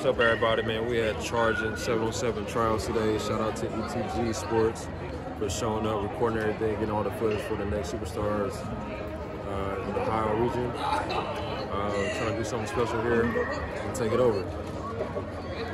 What's up, everybody, man? We had Charging 707 trials today. Shout out to ETGSPORTS for showing up, recording everything, getting all the footage for the next superstars in the Ohio region. Trying to do something special here and take it over.